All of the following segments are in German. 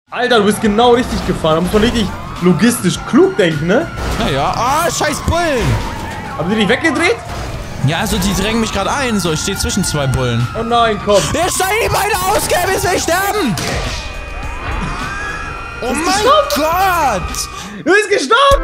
Alter, du bist genau richtig gefahren. Da muss man richtig logistisch klug denken, ne? Naja. Ah, scheiß Bullen. Haben die dich weggedreht? Ja, also die drängen mich gerade ein. So, ich stehe zwischen zwei Bullen. Oh nein, komm. Jetzt steigen die beide aus, bis wir sterben. Oh mein Gott. Du bist gestorben!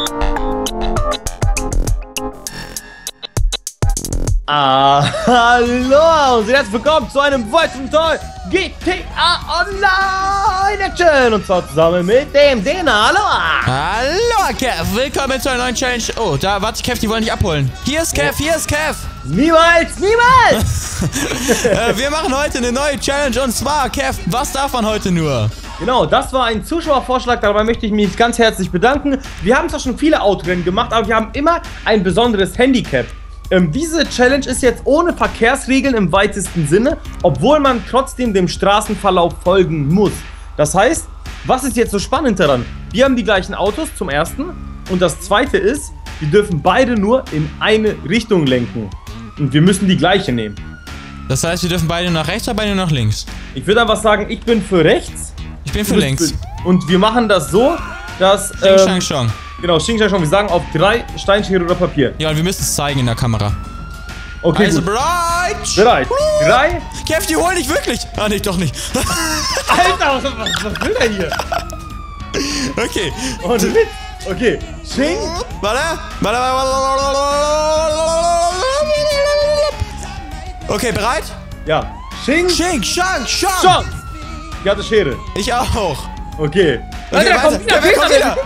Hallo und herzlich willkommen zu einem weiteren Teil GTA Online Action. Und zwar zusammen mit dem Dena. Hallo! Hallo, Kev. Willkommen zu einer neuen Challenge. Oh, da, warte, Kev, die wollen dich abholen. Hier ist Kev, hier ist Kev. Niemals, niemals! Wir machen heute eine neue Challenge und zwar, Kev, was darf man heute nur? Genau, das war ein Zuschauervorschlag, dabei möchte ich mich ganz herzlich bedanken. Wir haben zwar schon viele Autorennen gemacht, aber wir haben immer ein besonderes Handicap. Diese Challenge ist jetzt ohne Verkehrsregeln im weitesten Sinne, obwohl man trotzdem dem Straßenverlauf folgen muss. Das heißt, was ist jetzt so spannend daran? Wir haben die gleichen Autos zum ersten und das zweite ist, wir dürfen beide nur in eine Richtung lenken. Und wir müssen die gleiche nehmen. Das heißt, wir dürfen beide nach rechts oder beide nach links? Ich würde einfach sagen, ich bin für rechts. Ich bin für links. Und wir machen das so, dass... Xing Shang Shang. Genau, Xing Shang Shang. Wir sagen auf 3 Stein, Schere oder Papier. Ja, und wir müssen es zeigen in der Kamera. Okay, also gut. Bereit! Bereit. 3. Kev, die holen dich wirklich! Ah, nee, doch nicht. Alter, was will der hier? Okay. Und Witz. Okay, Xing. Warte. Okay, bereit? Ja. Xing. Xing Shang Shang. Shang. Ich hatte Schere. Ich auch. Okay. Okay, weiter. Kev, komm wieder.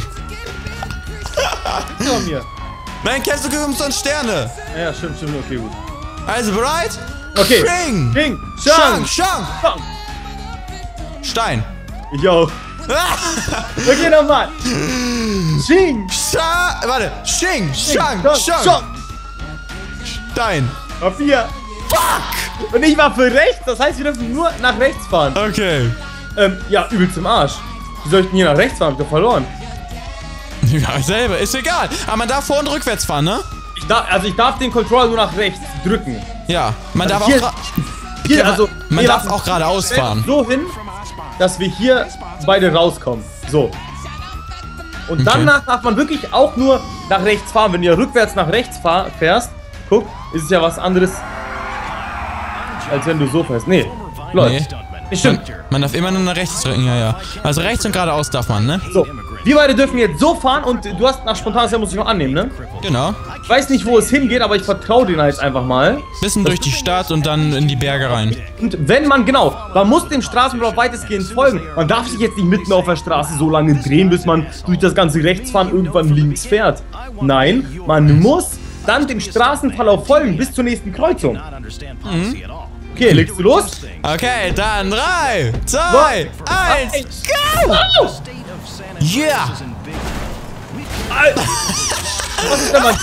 Komm hier. Nein, Kev, du gibst uns Sterne. Ja, stimmt, okay, gut. Also, bereit? Okay. Xing. Xing. Shang Shang. Shang. Stein. Ich auch. Okay, nochmal. Xing. Warte. Xing Shang Shang. Stein. Papier. Fuck! Und ich war für rechts, das heißt, wir dürfen nur nach rechts fahren. Okay. Ja, übel zum Arsch. Wie soll ich denn hier nach rechts fahren? Hab ich doch verloren. Ja, selber. Ist egal. Aber man darf vor- und rückwärts fahren, ne? Ich darf den Controller nur nach rechts drücken. Ja, man darf hier, auch... Hier, also... Man darf auch geradeaus fahren. So hin, dass wir hier beide rauskommen. So. Und danach darf man wirklich auch nur nach rechts fahren. Wenn du ja rückwärts nach rechts fährst, guck, ist es ja was anderes, als wenn du so fährst. Nee, läuft. Nee. Stimmt. Man darf immer nur nach rechts drücken, ja. Also rechts und geradeaus darf man, ne? So, wir beide dürfen jetzt so fahren und du hast nach spontanes muss ich noch annehmen, ne? Genau. Ich weiß nicht, wo es hingeht, aber ich vertraue denen jetzt einfach mal. Bisschen durch die Stadt und dann in die Berge rein. Und wenn man, genau, man muss dem Straßenverlauf weitestgehend folgen. Man darf sich jetzt nicht mitten auf der Straße so lange drehen, bis man durch das ganze Rechtsfahren irgendwann links fährt. Nein, man muss dann dem Straßenverlauf folgen bis zur nächsten Kreuzung. Mhm. Okay, legst du los? Okay, dann 3, 2, 1, go! Yeah! Alter. Was ist denn mal?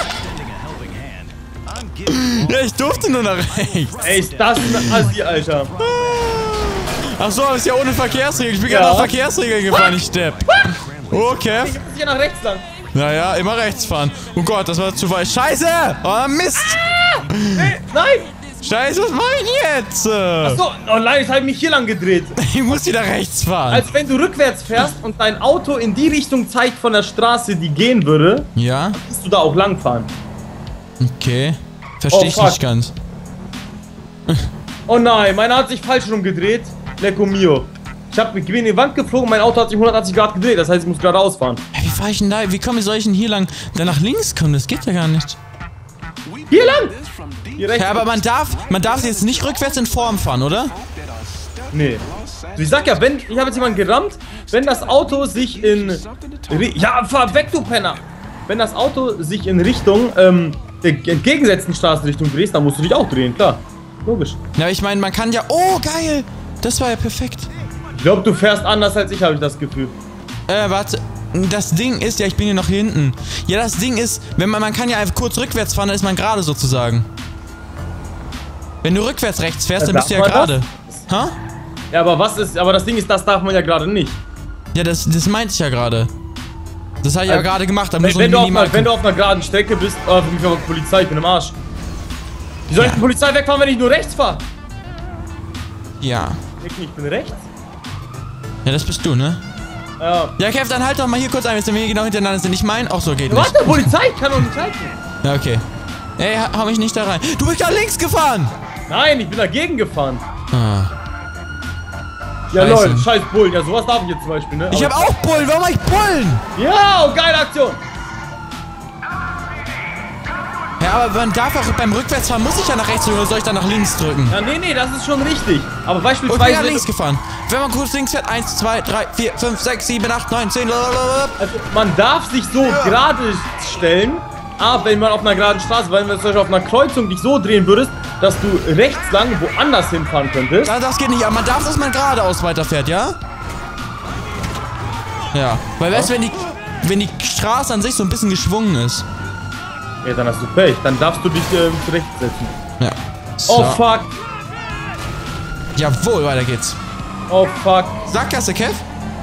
Ja, ich durfte nur nach rechts. Ey, ist das ein Assi, Alter. Ach so, aber ist ja ohne Verkehrsregeln. Ich bin gerade nach Verkehrsregeln gefahren, ich Stepp. Okay. Ich muss hier nach rechts lang. Naja, immer rechts fahren. Oh Gott, das war zu weit. Scheiße! Oh, Mist! Nein! Scheiße, was mach ich jetzt? Achso, oh nein, jetzt habe ich mich hier lang gedreht. Ich muss wieder rechts fahren. Als wenn du rückwärts fährst und dein Auto in die Richtung zeigt von der Straße, die gehen würde, ja, musst du da auch lang fahren. Okay. Verstehe ich nicht ganz. Oh nein, meiner hat sich falsch rumgedreht. Lecco mio. Ich bin in die Wand geflogen, mein Auto hat sich 180 Grad gedreht, das heißt, ich muss geradeaus fahren. Hey, wie fahre ich denn da? Wie soll ich denn hier lang? Dann nach links kommen, das geht ja gar nicht. Hier lang! Hier rechts. Ja, aber man darf jetzt nicht rückwärts in Form fahren, oder? Nee. Ich sag ja, ich habe jetzt jemanden gerammt, wenn das Auto sich in... Ja, fahr weg, du Penner! Wenn das Auto sich in Richtung, der entgegengesetzten Straßenrichtung drehst, dann musst du dich auch drehen, klar. Logisch. Ja, ich meine, man kann ja... Oh, geil! Das war ja perfekt. Ich glaube, du fährst anders als ich, habe ich das Gefühl. Warte. Das Ding ist, ja, ich bin hier noch hinten. Ja, das Ding ist, wenn man kann ja einfach kurz rückwärts fahren, dann ist man gerade sozusagen. Wenn du rückwärts rechts fährst, dann bist du ja gerade. Ha? Ja, aber das Ding ist, das darf man ja gerade nicht. Ja, das meinte ich ja gerade. Das habe ich ja gerade gemacht. Da wenn du auf einer geraden Strecke bist, für mich war Polizei, ich bin im Arsch. Wie soll ich die Polizei wegfahren, wenn ich nur rechts fahre? Ja. Ich bin rechts. Ja, das bist du, ne? Ja. Ja, Kev, dann halt doch mal hier kurz ein, wenn wir genau hintereinander sind. Ich meine, auch so geht nicht. Warte, Polizei, ich kann doch nicht halten. Ja, okay. Ey, hau mich nicht da rein. Du bist da links gefahren! Nein, ich bin dagegen gefahren. Ah. Ja, Scheiße. Leute, scheiß Bullen. Ja, sowas darf ich jetzt zum Beispiel, ne? Ich hab auch Bullen. Warum mach ich Bullen? Ja, oh, geile Aktion. Ja, aber man darf auch beim Rückwärtsfahren, muss ich ja nach rechts drücken oder soll ich dann nach links drücken? Ja, nee, das ist schon richtig. Aber Und beispielsweise... ich bin nach links gefahren. Wenn man kurz links fährt, 1, 2, 3, 4, 5, 6, 7, 8, 9, 10, blablabla. Also, man darf sich so gerade stellen, aber wenn man auf einer geraden Straße, weil wenn du zum Beispiel auf einer Kreuzung dich so drehen würdest, dass du rechts lang woanders hinfahren könntest. Ja, das geht nicht, aber man darf, dass man geradeaus weiterfährt, ja? Ja, weil weißt du, wenn die Straße an sich so ein bisschen geschwungen ist. Ja, dann hast du Pech. Dann darfst du dich zurechtsetzen. Ja. So. Oh, fuck. Jawohl, weiter geht's. Oh, fuck. Sackgasse, Kev?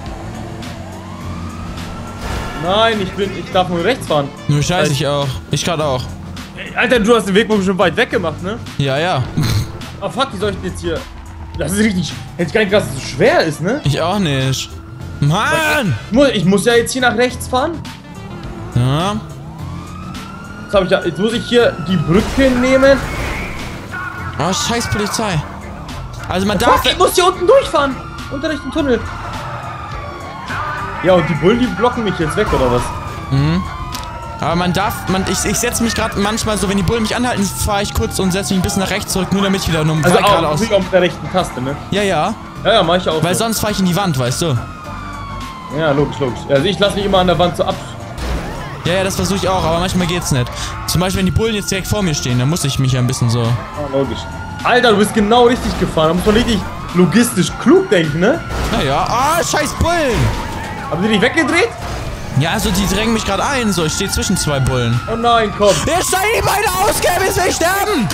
Nein, ich darf nur rechts fahren. Nur scheiße, ich auch. Ich gerade auch. Ey, Alter, du hast den Weg schon weit weg gemacht, ne? Ja, ja. Oh, fuck, wie soll ich denn jetzt hier... Das ist richtig... Hätte ich gar nicht gedacht, dass es so schwer ist, ne? Ich auch nicht. Mann! Ich muss ja jetzt hier nach rechts fahren. Ja. Jetzt muss ich hier die Brücke nehmen. Oh, scheiß Polizei. Also man Oh, darf... fuck, ich muss hier unten durchfahren. Unter Richtung Tunnel. Ja, und die Bullen, die blocken mich jetzt weg, oder was? Mhm. Aber man darf... Ich setze mich gerade manchmal so, wenn die Bullen mich anhalten, fahre ich kurz und setze mich ein bisschen nach rechts zurück, nur damit ich wieder nur Also auch, geradeaus... auch mit der rechten Taste, ne? Ja, ja. Ja, mach ich auch. Weil so. sonst fahre ich in die Wand, weißt du? Ja, logisch. Also ich lasse mich immer an der Wand so ab. Ja, ja, das versuche ich auch, aber manchmal geht's nicht. Zum Beispiel, wenn die Bullen jetzt direkt vor mir stehen, dann muss ich mich ja ein bisschen so... Ah, logisch. Alter, du bist genau richtig gefahren. Da muss man richtig logistisch klug denken, ne? Naja, scheiß Bullen! Haben die dich weggedreht? Ja, also die drängen mich gerade ein, so, ich stehe zwischen zwei Bullen. Oh nein, komm. Jetzt steigen die beide aus, bis wir sterben!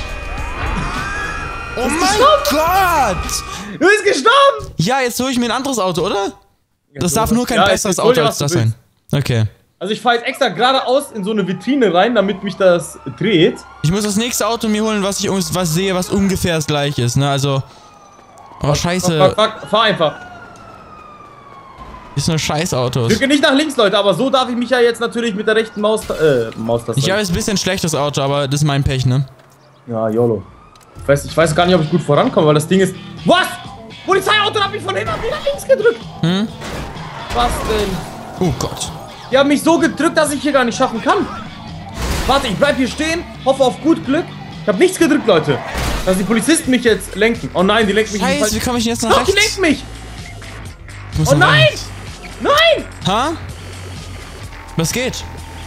Oh mein Gott! Du bist gestorben! Ja, jetzt hole ich mir ein anderes Auto, oder? Das darf nur kein Ja, besseres ich hol dir, Auto was als du das sein. Okay. Also ich fahre jetzt extra geradeaus in so eine Vitrine rein, damit mich das dreht. Ich muss das nächste Auto mir holen, was sehe, was ungefähr das gleiche ist, ne? Also... Oh, scheiße. Fahr einfach. Ist nur Scheißautos. Drücke nicht nach links, Leute, aber so darf ich mich ja jetzt natürlich mit der rechten Maustaste... Ich habe jetzt ein bisschen schlechtes Auto, aber das ist mein Pech, ne? Ja, YOLO. Ich weiß gar nicht, ob ich gut vorankomme, weil das Ding ist... Was? Polizeiauto hat mich von hinten nach links gedrückt. Hm? Was denn? Oh Gott. Die haben mich so gedrückt, dass ich hier gar nicht schaffen kann. Warte, ich bleib hier stehen, hoffe auf gut Glück. Ich habe nichts gedrückt, Leute. Dass die Polizisten mich jetzt lenken. Oh nein, die lenken mich nicht. Scheiße, wie komme ich denn jetzt nach Doch, rechts? die lenken mich. Ich muss Oh noch nein! rein. Nein! Ha? Was geht?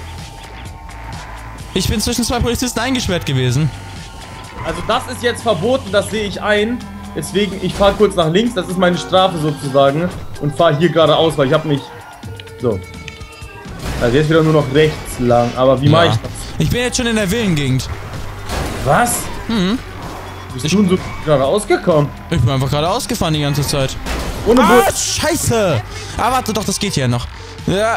Ich bin zwischen zwei Polizisten eingesperrt gewesen. Also das ist jetzt verboten, das sehe ich ein. Deswegen, ich fahre kurz nach links, das ist meine Strafe sozusagen. Und fahre hier geradeaus, weil ich habe mich... So. Also jetzt wieder nur noch rechts lang. Aber wie mache ich das? Ich bin jetzt schon in der Villengegend. Was? Mhm. Bist du so geradeaus gekommen? Ich bin einfach gerade ausgefahren die ganze Zeit. Ohne Ah, scheiße! Ah, warte doch, das geht ja noch. Ja.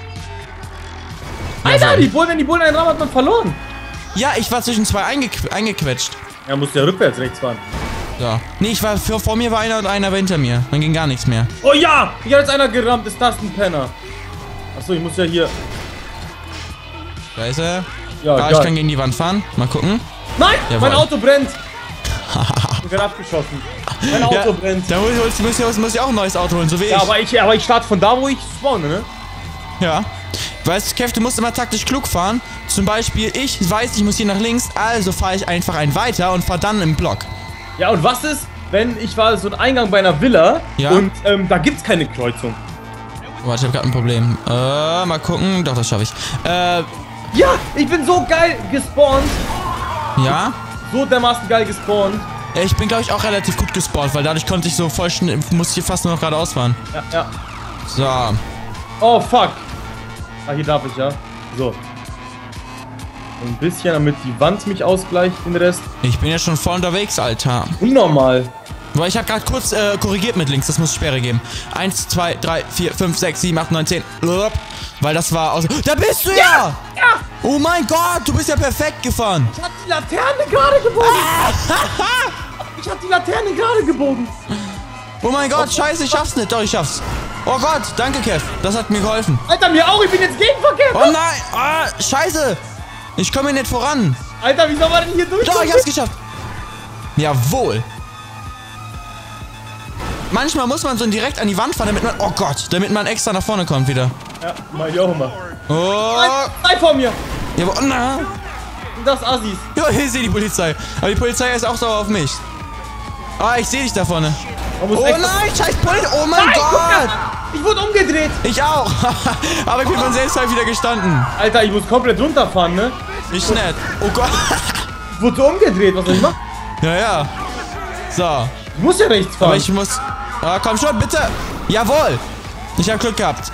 Alter, wenn die Bullen einen Raum hat man verloren. Ja, ich war zwischen zwei eingequetscht. Ja, musst ja rückwärts rechts fahren. So. Nee, vor mir war einer und einer war hinter mir. Dann ging gar nichts mehr. Oh ja! Hier hat jetzt einer gerammt, ist das ein Penner? Achso, ich muss ja hier... Scheiße. Ja, Ah, ich kann gegen die Wand fahren. Mal gucken. Nein! Jawohl. Mein Auto brennt! Ich werde abgeschossen. Mein Auto brennt. Da muss ich auch ein neues Auto holen, so wie ich. Ja, aber ich starte von da, wo ich spawne, ne? Ja. Weißt du, Kev, du musst immer taktisch klug fahren. Zum Beispiel, ich weiß, ich muss hier nach links, also fahre ich einfach einen weiter und fahre dann im Block. Ja, und was ist, wenn ich war so ein Eingang bei einer Villa und da gibt's keine Kreuzung? Warte, ich habe gerade ein Problem. Mal gucken. Doch, das schaffe ich. Ja, ich bin so geil gespawnt. Ja? So dermaßen geil gespawnt. Ich bin, glaube ich, auch relativ gut gespawnt, weil dadurch konnte ich so voll schnell, musste ich fast nur noch geradeaus fahren. Ja, ja. So. Oh, fuck. Ah, hier darf ich, ja. So. Ein bisschen, damit die Wand mich ausgleicht, den Rest. Ich bin ja schon voll unterwegs, Alter. Unnormal. Weil ich habe gerade kurz korrigiert mit links, das muss Sperre geben. 1, 2, 3, 4, 5, 6, 7, 8, 9, 10. Weil das war aus... Da bist du ja! Ja! Oh mein Gott, du bist ja perfekt gefahren. Ich hab die Laterne gerade gebogen. Ich hab die Laterne gerade gebogen. Oh mein Gott, scheiße, ich schaff's nicht. Doch, ich schaff's. Oh Gott, danke, Kev. Das hat mir geholfen. Alter, mir auch. Ich bin jetzt Gegenverkehr. Oh nein. Ah, scheiße. Ich komme hier nicht voran. Alter, wie soll man denn hier durch? Doch, ich hab's geschafft. Jawohl. Manchmal muss man so direkt an die Wand fahren, damit man... Oh Gott, damit man extra nach vorne kommt wieder. Ja, mach ich auch immer. Oh. Nein, vor mir. Ja, aber... Na. Das Assis. Ja, ich sehe die Polizei. Aber die Polizei ist auch sauer auf mich. Ah, ich sehe dich da vorne. Oh nein, scheiß Polizei. Oh mein Gott. Ich wurde umgedreht. Ich auch. Aber ich bin von selbst halt wieder gestanden. Alter, ich muss komplett runterfahren, ne? Nicht nett. Oh Gott. Ich wurde umgedreht. Was soll ich machen? Ja. So. Ich muss ja rechts fahren. Aber ich muss... Ah, komm schon, bitte. Jawohl. Ich habe Glück gehabt.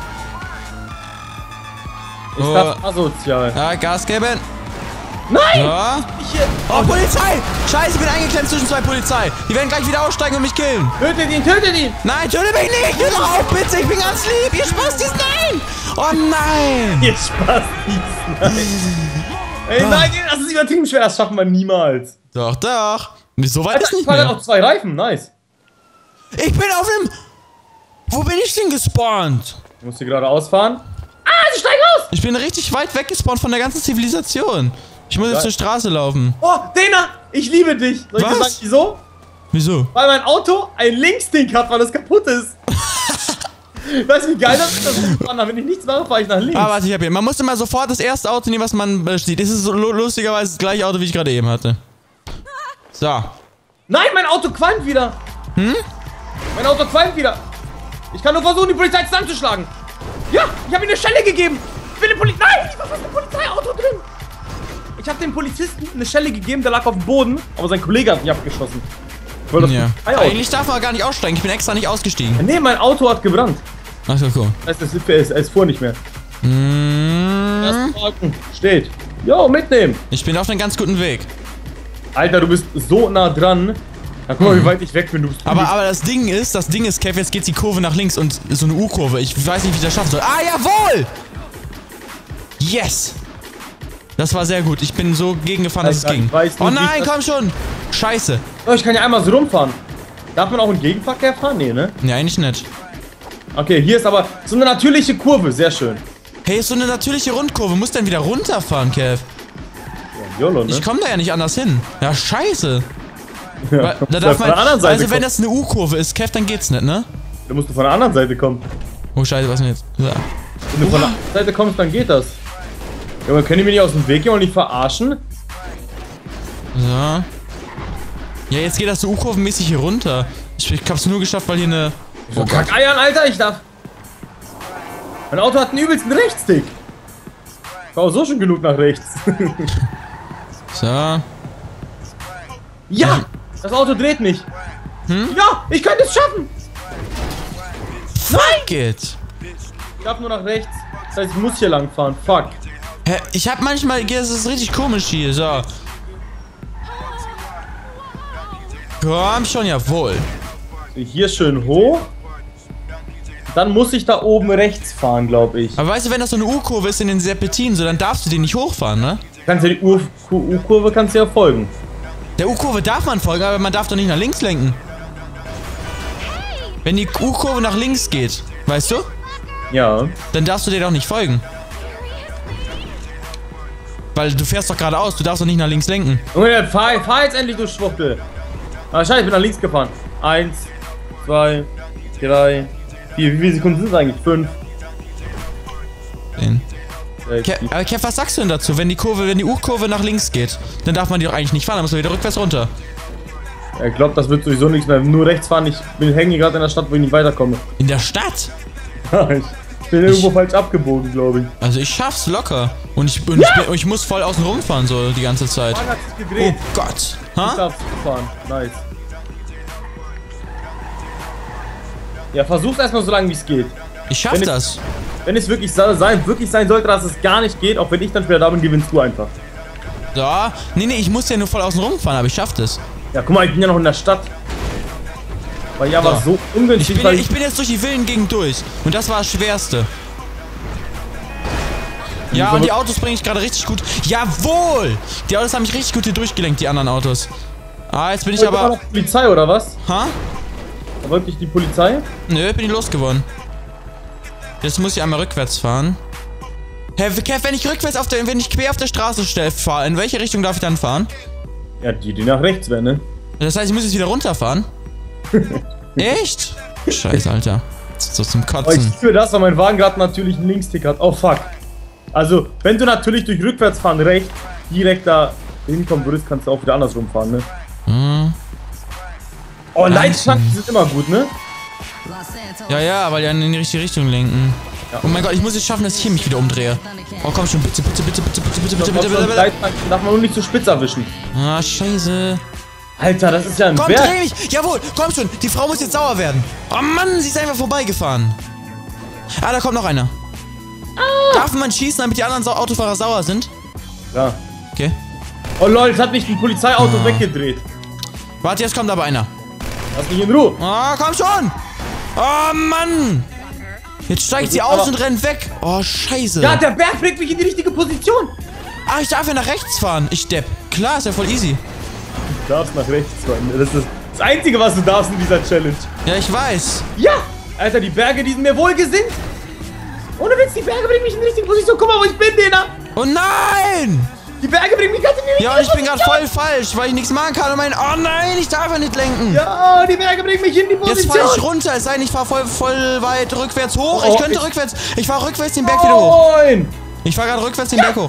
Ist das asozial? Ja, Gas geben. Nein! Ja. Oh, Polizei! Scheiße, ich bin eingeklemmt zwischen zwei Polizei. Die werden gleich wieder aussteigen und mich killen. Tötet ihn, tötet ihn! Nein, tötet mich nicht! Hör auf, bitte! Ich bin ganz lieb! Ihr Spastis, nein! Oh nein! Ihr Spastis, nein! Ey, nein, das ist übertrieben schwer. Das schaffen wir niemals. Doch. So weit Alter, ist nicht ich fahre mehr. auf 2 Reifen, nice. Ich bin auf einem... Wo bin ich denn gespawnt? Du musst hier gerade ausfahren. Ah, sie steigen aus! Ich bin richtig weit weggespawnt von der ganzen Zivilisation. Ich muss jetzt zur Straße laufen. Oh, Dana, ich liebe dich. Soll ich dir sagen, wieso? Wieso? Weil mein Auto ein Linksding hat, weil es kaputt ist. Weißt du, wie geil das ist? Wenn ich nichts mache, fahre ich nach links. Ah, warte, ich hab hier. Man muss immer sofort das erste Auto nehmen, was man sieht. Das ist so lustigerweise das gleiche Auto, wie ich gerade eben hatte. So. Nein, mein Auto qualmt wieder. Mein Auto qualmt wieder. Ich kann nur versuchen, die Polizei zusammenzuschlagen. Ja, ich habe ihm eine Schelle gegeben. Ich will den Nein, ich war fast im Polizeiauto drin. Ich habe dem Polizisten eine Schelle gegeben, der lag auf dem Boden, aber sein Kollege hat mich abgeschossen. Ja. Eigentlich darf man gar nicht aussteigen. Ich bin extra nicht ausgestiegen. Nee, mein Auto hat gebrannt. Ach so, cool. Das heißt, es fuhr nicht mehr. Steht. Jo, mitnehmen. Ich bin auf einem ganz guten Weg. Alter, du bist so nah dran. Na, guck mal, wie weit ich weg bin. Du bist aber das Ding ist, Kev, jetzt geht die Kurve nach links und so eine U-Kurve. Ich weiß nicht, wie ich das schaffen soll. Ah, jawohl! Yes! Das war sehr gut. Ich bin so gegengefahren, dass es ging. Oh nein, komm schon! Scheiße. Oh, ich kann ja einmal so rumfahren. Darf man auch im Gegenverkehr fahren? Nee, ne? Nee, eigentlich nicht. Okay, hier ist aber so eine natürliche Kurve. Sehr schön. Hey, ist so eine natürliche Rundkurve. Muss dann wieder runterfahren, Kev. Ja, YOLO, ne? Ich komme da ja nicht anders hin. Ja, scheiße. Ja, da darf man, also wenn kommen. Das eine U-Kurve ist, Kev, dann geht's nicht, ne? Da musst du von der anderen Seite kommen. Oh, scheiße, was denn jetzt? Ja. Wenn du von der anderen Seite kommst, dann geht das. Junge, können die mir nicht aus dem Weg gehen und nicht verarschen? So. Ja, jetzt geht das so U-Kurvenmäßig hier runter. Ich hab's nur geschafft, weil hier eine... Oh, Kackeiern, Alter, ich darf... Mein Auto hat einen übelsten Rechtsstick. Ich war auch so schon genug nach rechts. So. Ja! Das Auto dreht mich. Ja, ich könnte es schaffen. Fuck it. Ich darf nur nach rechts. Das heißt, ich muss hier lang fahren. Fuck. Hä? Ich hab manchmal... Das ist richtig komisch hier. So. Komm schon, jawohl. Hier schön hoch. Dann muss ich da oben rechts fahren, glaube ich. Aber weißt du, wenn das so eine U-Kurve ist in den Serpentinen, so, dann darfst du den nicht hochfahren, ne? Kannst ja die U-Kurve kannst du ja folgen. Der U-Kurve darf man folgen, aber man darf doch nicht nach links lenken. Wenn die U-Kurve nach links geht, weißt du? Ja. Dann darfst du dir doch nicht folgen. Weil du fährst doch geradeaus, du darfst doch nicht nach links lenken. Junge, fahr jetzt endlich, du Schwuchtel. Ah, scheiße, ich bin nach links gefahren. 1, 2, 3, 4. Wie viele Sekunden sind es eigentlich? 5. 10. Aber Kev, was sagst du denn dazu? Wenn die U-Kurve nach links geht, dann darf man die doch eigentlich nicht fahren, dann muss man wieder rückwärts runter. Ich glaube, das wird sowieso nichts mehr. Nur rechts fahren, ich hänge gerade in der Stadt, wo ich nicht weiterkomme. In der Stadt? Ich bin irgendwo falsch abgebogen, glaube ich. Also ich schaff's locker. Und ich muss voll außen rumfahren, so die ganze Zeit. Mann, hat sich gedreht. Oh Gott. Ich darf's fahren. Nice. Ja, versuch's erstmal so lange, wie es geht. Ich schaff das. Wenn es wirklich sein sollte, dass es gar nicht geht, auch wenn ich dann später da bin, gewinnst du einfach. So. Nee, ich muss ja nur voll außen rumfahren, aber ich schaff das. Ja, guck mal, ich bin ja noch in der Stadt. Weil ja, war so ungünstig. Ich bin jetzt durch die Villengegend durch. Und das war das Schwerste. Ja, und die Autos bringe ich gerade richtig gut. Jawohl! Die Autos haben mich richtig gut hier durchgelenkt, die anderen Autos. Ah, jetzt bin ich aber... Polizei oder was? Ha? Wirklich die Polizei? Nö, bin ich losgeworden. Jetzt muss ich einmal rückwärts fahren. Hä, Kev, wenn ich wenn ich quer auf der Straße fahre, in welche Richtung darf ich dann fahren? Ja, die nach rechts wäre, ne? Das heißt, ich muss jetzt wieder runterfahren? Echt? Scheiße, Alter. So zum Kotzen. Oh, ich liebe das, weil mein Wagen gerade natürlich einen Linkstick hat. Oh, fuck. Also, wenn du natürlich durch Rückwärtsfahren rechts direkt da hinkommen würdest, kannst du auch wieder andersrum fahren, ne? Oh, Leitplanken sind immer gut, ne? Ja, weil die in die richtige Richtung lenken. Ja. Oh mein Gott, ich muss es schaffen, dass ich hier mich wieder umdrehe. Oh, komm schon, bitte. Leitplanken darf man nur nicht zu spitz erwischen. Ah, scheiße. Alter, das ist ja ein Komm, Berg. dreh mich! Jawohl, komm schon, die Frau muss jetzt sauer werden. Oh Mann, sie ist einfach vorbeigefahren. Ah, da kommt noch einer. Darf man schießen, damit die anderen Autofahrer sauer sind? Ja. Okay. Oh lol, es hat mich ein Polizeiauto weggedreht. Warte, jetzt kommt aber einer. Lass mich in Ruhe. Oh, komm schon! Oh Mann! Jetzt steigt sie aus und rennt weg. Oh, scheiße. Ja, der Berg bringt mich in die richtige Position. Ah, ich darf ja nach rechts fahren. Ich depp. Klar, ist ja voll easy. Du darfst nach rechts fahren. Das ist das Einzige, was du darfst in dieser Challenge. Ja, ich weiß. Ja! Alter, die Berge, die sind mir wohlgesinnt. Ohne Witz, die Berge bringen mich in die richtige Position. Guck mal, wo ich bin, Dena. Oh nein! Die Berge bringen mich ganz in die richtige Ja, und ich bin Position. gerade voll falsch, weil ich nichts machen kann und oh nein, ich darf ja nicht lenken. Ja, die Berge bringen mich in die Position. Jetzt fahre ich runter, es sei denn, ich fahre voll weit rückwärts hoch. Oh, Ich könnte rückwärts, ich fahre rückwärts den Berg wieder hoch. Nein! Ich fahre gerade rückwärts den Berg hoch.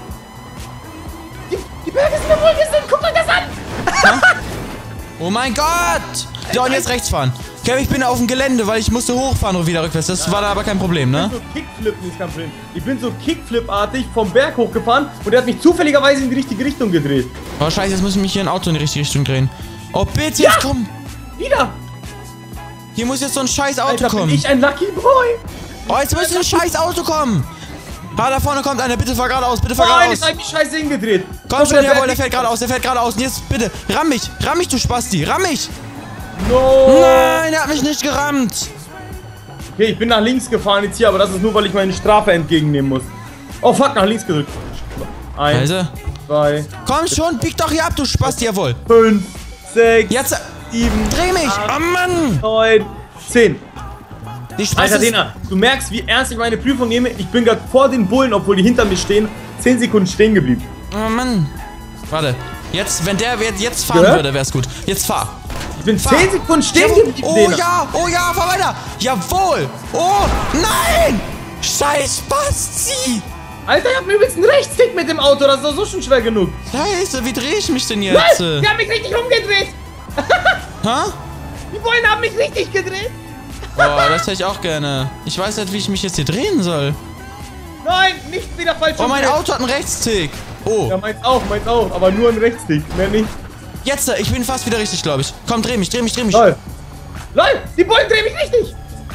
Die Berge sind mir wohlgesinnt. Guck mal das an. Oh mein Gott! So, und jetzt rechts fahren. Kevin, ich bin auf dem Gelände, weil ich musste hochfahren und wieder rückwärts. Das war da aber kein Problem, ne? Ich bin so Kickflip-artig vom Berg hochgefahren und er hat mich zufälligerweise in die richtige Richtung gedreht. Oh, scheiße, jetzt muss ich mich hier ein Auto in die richtige Richtung drehen. Oh, bitte, jetzt komm! Wieder! Hier muss jetzt so ein scheiß Auto Alter, kommen. bin ich ein Lucky Boy! Oh, jetzt muss ein scheiß Auto kommen! Ah, da vorne kommt einer, bitte fahr geradeaus, bitte fahr Nein, geradeaus. jetzt hab ich mich scheiße hingedreht. Komm schon, jawohl, der fährt geradeaus. Und jetzt bitte, ramm mich, du Spasti, ramm mich! No! Nein, er hat mich nicht gerammt! Okay, ich bin nach links gefahren jetzt hier, aber das ist nur, weil ich meine Strafe entgegennehmen muss. Oh fuck, nach links gedrückt. 1, 2, komm schon, bieg doch hier ab, du Spasti, jawohl. 5, 6, Jetzt 7, dreh mich! 8, Oh Mann! 9, 10. Die Spasti Alter, Dena, du merkst, wie ernst ich meine Prüfung nehme. Ich bin gerade vor den Bullen, obwohl die hinter mir stehen, 10 Sekunden stehen geblieben. Oh Mann. Warte. Jetzt, wenn der jetzt fahren würde, wär's gut. Jetzt fahr. Ich bin 10 Sekunden stehen geblieben, Dena. Oh ja, fahr weiter. Jawohl. Oh, nein. Scheiß Spasti. Alter, ich hab mir übrigens einen Rechtstick mit dem Auto, das ist doch so schon schwer genug. Scheiße, wie drehe ich mich denn jetzt? Nein, die haben mich richtig rumgedreht. Hä? Die Bullen haben mich richtig gedreht. Boah, das hätte ich auch gerne. Ich weiß nicht, wie ich mich jetzt hier drehen soll. Nein, nicht wieder falsch. Oh, mein Auto hat einen Rechtstick. Oh. Ja, meins auch, aber nur ein Rechtstick, mehr nicht. Jetzt, ich bin fast wieder richtig, glaube ich. Komm, dreh mich. Lol, die Bullen drehen mich richtig.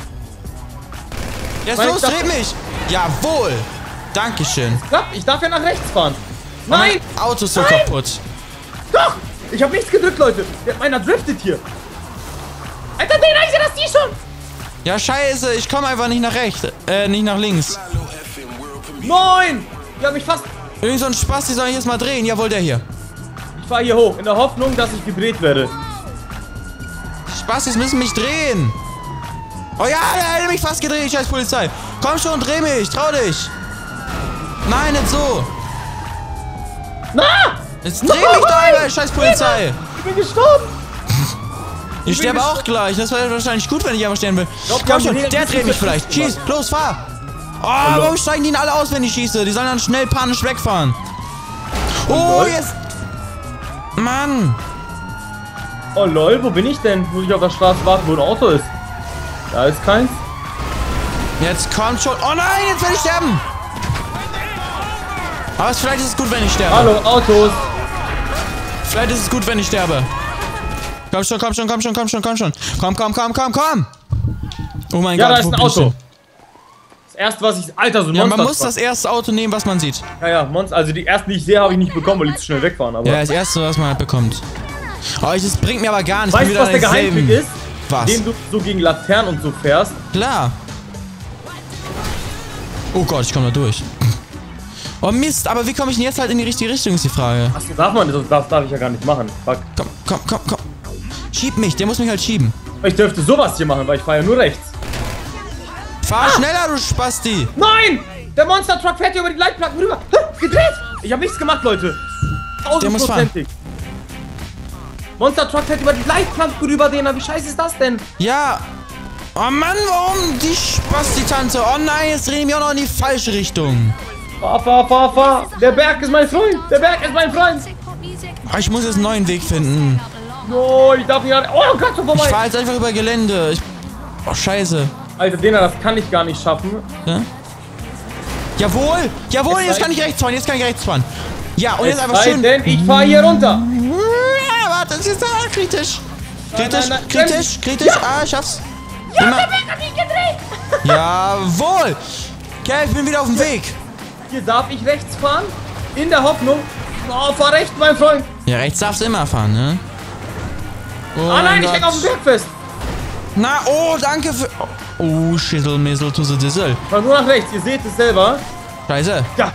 Jetzt los, dreh mich. Jawohl. Dankeschön. Klappt, ich darf ja nach rechts fahren. Oh, Nein! mein Auto ist so kaputt. Doch! Ich hab nichts gedrückt, Leute. Meiner driftet hier. Alter, den ich sehe das die schon. Ja, scheiße, ich komme einfach nicht nach rechts. Nicht nach links. Nein! Die haben mich fast... Irgend so ein Spaß, die soll ich jetzt mal drehen. Jawohl, der hier. Ich fahre hier hoch, in der Hoffnung, dass ich gedreht werde. Spastis müssen mich drehen. Oh ja, der hat mich fast gedreht, scheiß Polizei. Komm schon, dreh mich, trau dich. Nein, nicht so. Na! Jetzt dreh mich doch einmal, scheiß Polizei. Ich bin gestorben. Ich sterbe auch gleich. Das wäre wahrscheinlich gut, wenn ich einfach sterben will. Komm schon, der dreht mich vielleicht. Schieß, los, fahr. Oh, warum steigen die denn alle aus, wenn ich schieße? Die sollen dann schnell panisch wegfahren. Oh, jetzt... Mann. Oh lol, wo bin ich denn? Muss ich auf der Straße warten, wo ein Auto ist? Da ist keins. Jetzt kommt schon... Oh nein, jetzt werde ich sterben. Aber vielleicht ist es gut, wenn ich sterbe. Hallo, Autos. Vielleicht ist es gut, wenn ich sterbe. Komm schon. Komm. Oh mein Gott, Ja, da ist ein Auto. Das erste, was ich... Alter, so ein Ja, Monster. man muss das erste Auto nehmen, was man sieht. Ja, Monster. Also die ersten, die ich sehe, habe ich nicht bekommen, weil die zu schnell wegfahren. Aber Ja, das erste, was man halt bekommt. Oh, das bringt mir aber gar nichts. weißt du, was der Geheimtrick ist? Was? Indem du so gegen Laternen und so fährst. Klar. Oh Gott, ich komme da durch. Oh Mist, aber wie komme ich denn jetzt halt in die richtige Richtung, ist die Frage. Achso, darf man das? Das darf ich ja gar nicht machen. Fuck. Komm. Schieb mich, der muss mich halt schieben. Ich dürfte sowas hier machen, weil ich fahre ja nur rechts. Fahr schneller, du Spasti! Nein! Der Monster Truck fährt hier über die Leitplanken rüber. Gedreht! Ich habe nichts gemacht, Leute. 1000%. Monster Truck fährt über die Leitplanken rüber, Dena. Wie scheiße ist das denn? Ja. Oh Mann, warum die Spasti-Tante? Oh nein, jetzt drehen wir auch noch in die falsche Richtung. Fahr. Der Berg ist mein Freund. Der Berg ist mein Freund. Oh, ich muss jetzt einen neuen Weg finden. No, ich darf nicht... Oh Gott, so vorbei. Ich fahre jetzt einfach über Gelände. Oh, scheiße. Alter, Dena, das kann ich gar nicht schaffen. Ja? Jawohl, jetzt kann ich rechts fahren, Ja, und jetzt einfach schön... denn ich fahre hier runter. Ja, warte, das ist kritisch. Kritisch. Ja. Ah, ich schaff's. Ja, der Berg hat mich gedreht. Jawohl. Okay, ich bin wieder auf dem Weg. Hier darf ich rechts fahren, in der Hoffnung... Oh, fahr rechts, mein Freund. Ja, rechts darfst du immer fahren, ne? Oh nein, ich häng auf dem Berg fest. Na, oh, danke für... Oh, Schissel, Missel, Tussel, Dissel. Ich fahr nur nach rechts, ihr seht es selber. Scheiße. Ja.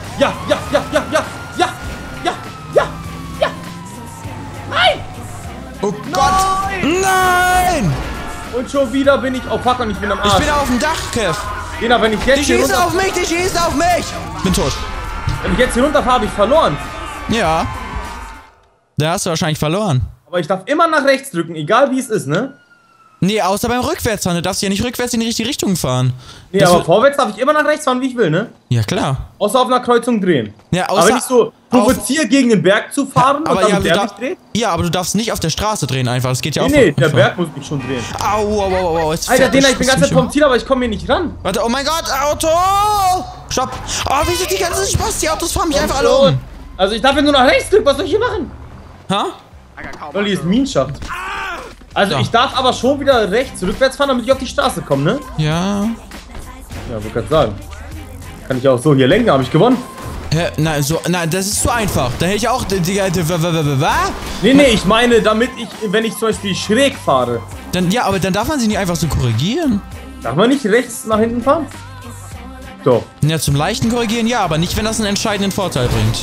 Nein! Oh Gott! Nein! Und schon wieder bin ich... Oh fuck, und ich bin am Arsch. Ich bin auf dem Dach, Kev. Dena, wenn ich jetzt Die schießen auf mich, Bin tot. Wenn ich jetzt hier runterfahre, habe ich verloren. Ja. Da hast du wahrscheinlich verloren. Aber ich darf immer nach rechts drücken, egal wie es ist, ne? Nee, außer beim Rückwärtsfahren. Du darfst ja nicht rückwärts in die richtige Richtung fahren. Nee, aber vorwärts darf ich immer nach rechts fahren, wie ich will, ne? Ja, klar. Außer auf einer Kreuzung drehen. Ja, außer... Aber wenn ich so provoziere, gegen den Berg zu fahren aber und damit der mich dreht? Ja, aber du darfst nicht auf der Straße drehen einfach. Das geht ja auch. Nee, der Berg muss mich schon drehen. Au. Alter, Dena, ich bin ganz vom Ziel, aber ich komme hier nicht ran. Warte, oh mein Gott, Auto! Stopp! Oh, wieso die ganzen Spaß-Autos fahren mich einfach alle um? Also ich darf ja nur nach rechts drücken, was soll ich hier machen? Ha? Weil hier ist Minenschacht. Also ich darf aber schon wieder rechts rückwärts fahren, damit ich auf die Straße komme, ne? Ja. Ja, wollte gerade sagen. Kann ich auch so hier lenken, habe ich gewonnen. Hä? Nein, das ist zu einfach. Da hätte ich auch... Nee, ich meine, damit ich, wenn ich zum Beispiel schräg fahre. Ja, aber dann darf man sie nicht einfach so korrigieren. Darf man nicht rechts nach hinten fahren? So. Ja, zum leichten Korrigieren ja, aber nicht, wenn das einen entscheidenden Vorteil bringt.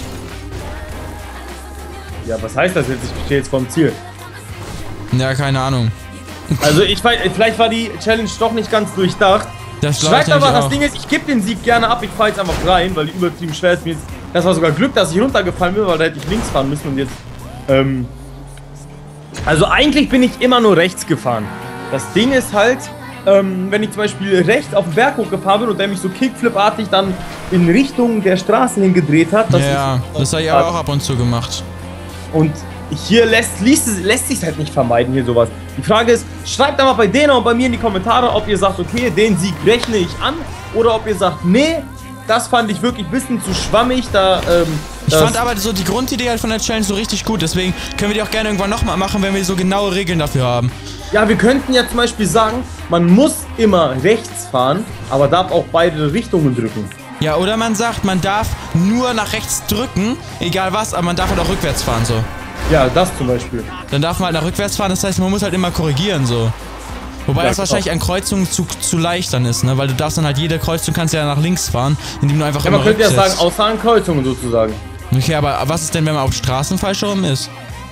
Ja, was heißt das jetzt? Ich stehe jetzt vorm Ziel. Ja, keine Ahnung. Also ich weiß, vielleicht war die Challenge doch nicht ganz durchdacht. Schreibt aber, das Ding ist, ich gebe den Sieg gerne ab, ich fahre jetzt einfach rein, weil die übertrieben schwer ist. Das war sogar Glück, dass ich runtergefallen bin, weil da hätte ich links fahren müssen und jetzt, also eigentlich bin ich immer nur rechts gefahren. Das Ding ist halt, wenn ich zum Beispiel rechts auf den Berg hochgefahren bin und der mich so Kickflip-artig dann in Richtung der Straße hingedreht hat. Das habe ich aber auch ab und zu gemacht. Und hier lässt sich halt nicht vermeiden, hier sowas. Die Frage ist, schreibt einmal bei Dena und bei mir in die Kommentare, ob ihr sagt, okay, den Sieg rechne ich an, oder ob ihr sagt, nee, das fand ich wirklich ein bisschen zu schwammig, ich fand aber so die Grundidee halt von der Challenge so richtig gut, deswegen können wir die auch gerne irgendwann nochmal machen, wenn wir so genaue Regeln dafür haben. Ja, wir könnten ja zum Beispiel sagen, man muss immer rechts fahren, aber darf auch beide Richtungen drücken. Ja, oder man sagt, man darf nur nach rechts drücken, egal was, aber man darf halt auch rückwärts fahren, so. Ja, das zum Beispiel. Dann darf man halt nach rückwärts fahren, das heißt, man muss halt immer korrigieren, so. Wobei das wahrscheinlich an Kreuzungen zu leicht dann ist, ne? Weil du darfst dann halt jede Kreuzung, kannst ja nach links fahren, indem du einfach immer man könnte ja sagen, außer an Kreuzungen sozusagen. Okay, aber was ist denn, wenn man auf Straßen falsch rum ist?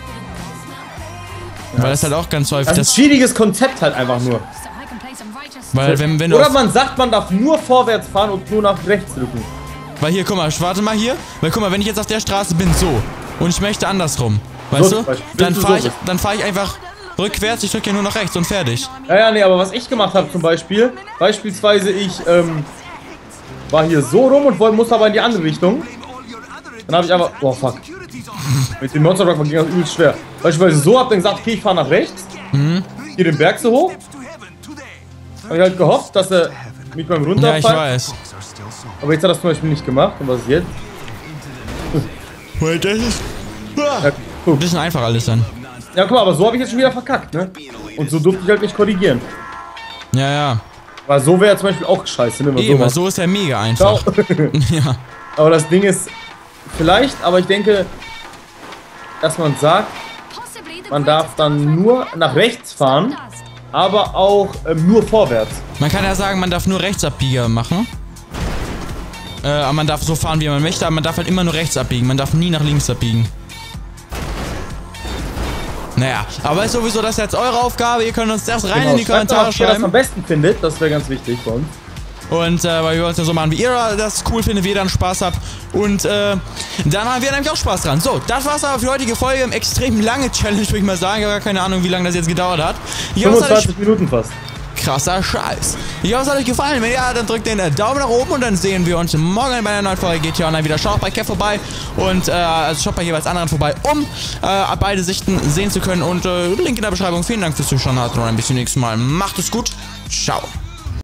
Ja. Weil das halt auch ganz häufig... Das ist ein schwieriges Konzept halt einfach nur. Weil wenn du oder man sagt, man darf nur vorwärts fahren und nur nach rechts drücken. Weil hier, guck mal, warte mal hier. Weil guck mal, wenn ich jetzt auf der Straße bin, so, und ich möchte andersrum, weißt du? Dann fahr ich einfach rückwärts, ich drücke ja nur nach rechts und fertig. Ja, nee, aber was ich gemacht habe zum Beispiel, beispielsweise ich war hier so rum und musste aber in die andere Richtung. Dann habe ich einfach, oh fuck, mit dem Monster Truck ging das übelst schwer. Beispielsweise so, hab dann gesagt, okay, ich fahre nach rechts, hier den Berg so hoch. Habe ich halt gehofft, dass er mich beim Runterfallen... Ja, ich weiß. Aber jetzt hat er das zum Beispiel nicht gemacht. Und was ist jetzt? Weil das ist... Ja, guck. Ein bisschen einfach alles dann. Ja, guck mal, aber so habe ich jetzt schon wieder verkackt, ne? Und so durfte ich halt nicht korrigieren. Ja, ja. Weil so wäre zum Beispiel auch scheiße, ne? Eben, so ist ja mega einfach. Ja. Aber das Ding ist, vielleicht, aber ich denke, dass man sagt, man darf dann nur nach rechts fahren, aber auch nur vorwärts. Man kann ja sagen, man darf nur Rechtsabbieger machen. Aber man darf so fahren, wie man möchte, aber man darf halt immer nur rechts abbiegen. Man darf nie nach links abbiegen. Naja, aber ist sowieso das jetzt eure Aufgabe. Ihr könnt uns das rein in die Schreibt Kommentare auch, wer das schreiben. am besten findet, das wäre ganz wichtig bei uns. Und weil wir uns ja so machen, wie ihr das cool findet, wie ihr dann Spaß habt. Und dann haben wir nämlich auch Spaß dran. So, das war's aber für die heutige Folge. Extrem lange Challenge, würde ich mal sagen. Ich habe gar keine Ahnung, wie lange das jetzt gedauert hat. 25 Minuten fast. Krasser Scheiß. Ich hoffe, es hat euch gefallen. Wenn ja, dann drückt den Daumen nach oben und dann sehen wir uns morgen bei einer neuen Folge GTA Online wieder. Schaut bei Kev vorbei und also schaut bei jeweils anderen vorbei, um beide Sichten sehen zu können. Und Link in der Beschreibung. Vielen Dank fürs Zuschauen. Habt noch ein bisschen nächstes Mal. Macht es gut. Ciao.